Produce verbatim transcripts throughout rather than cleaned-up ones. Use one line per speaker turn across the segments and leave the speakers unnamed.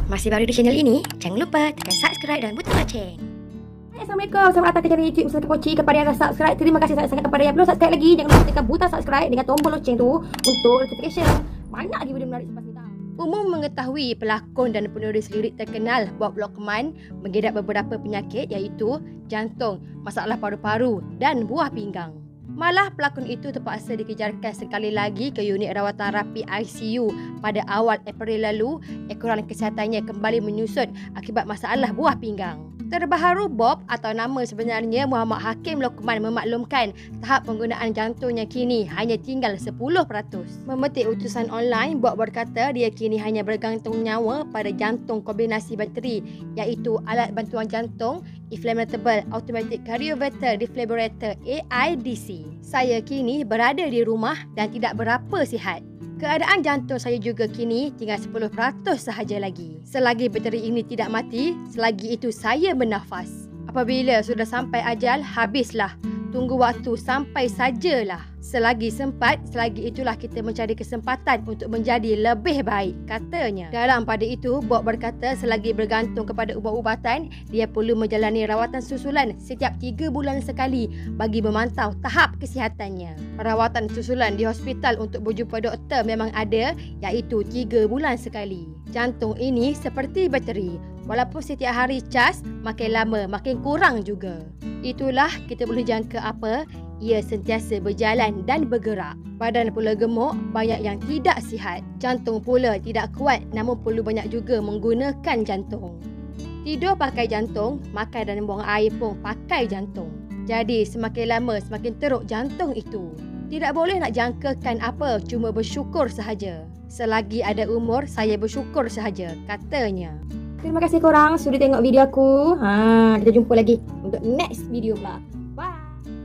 Masih baru di channel ini? Jangan lupa tekan subscribe dan butang loceng.
Assalamualaikum, selamat datang ke channel YouTube Usaha Koci. Kepada yang dah subscribe, terima kasih sangat-sangat. Kepada yang belum subscribe lagi, jangan lupa tekan butang subscribe dengan tombol loceng tu untuk notification. Banyak lagi video menarik selepas ni.
Umum mengetahui pelakon dan penulis lirik terkenal Bob Lokman mengidap beberapa penyakit iaitu jantung, masalah paru-paru dan buah pinggang. Malah pelakon itu terpaksa dikejarkan sekali lagi ke unit rawatan rapi I C U pada awal April lalu. Ekoran kesihatannya kembali menyusut akibat masalah buah pinggang. Terbaharu, Bob atau nama sebenarnya Muhammad Hakim Lokman memaklumkan tahap penggunaan jantungnya kini hanya tinggal sepuluh peratus. Memetik utusan online, Bob berkata dia kini hanya bergantung nyawa pada jantung kombinasi bateri iaitu alat bantuan jantung Implantable Automatic Cardioverter Defibrillator A I D C. Saya kini berada di rumah dan tidak berapa sihat. Keadaan jantung saya juga kini tinggal sepuluh peratus sahaja lagi. Selagi bateri ini tidak mati, selagi itu saya bernafas. Apabila sudah sampai ajal, habislah. Tunggu waktu sampai sajalah. Selagi sempat, selagi itulah kita mencari kesempatan untuk menjadi lebih baik, katanya. Dalam pada itu, Bob berkata selagi bergantung kepada ubat-ubatan, dia perlu menjalani rawatan susulan setiap tiga bulan sekali bagi memantau tahap kesihatannya. Perawatan susulan di hospital untuk berjumpa doktor memang ada, iaitu tiga bulan sekali. Jantung ini seperti bateri. Walaupun setiap hari cas, makin lama makin kurang juga. Itulah kita boleh jangka apa? Ia sentiasa berjalan dan bergerak. Badan pula gemuk, banyak yang tidak sihat. Jantung pula tidak kuat namun perlu banyak juga menggunakan jantung. Tidur pakai jantung, makan dan buang air pun pakai jantung. Jadi semakin lama semakin teruk jantung itu. Tidak boleh nak jangkakan apa, cuma bersyukur sahaja. Selagi ada umur, saya bersyukur sahaja, katanya.
Terima kasih korang sudah tengok video aku. Ha, kita jumpa lagi untuk next video pula. Bye.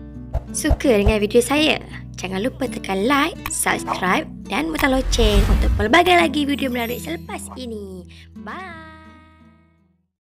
Suka dengan video saya? Jangan lupa tekan like, subscribe dan butang loceng untuk pelbagai lagi video menarik selepas ini. Bye.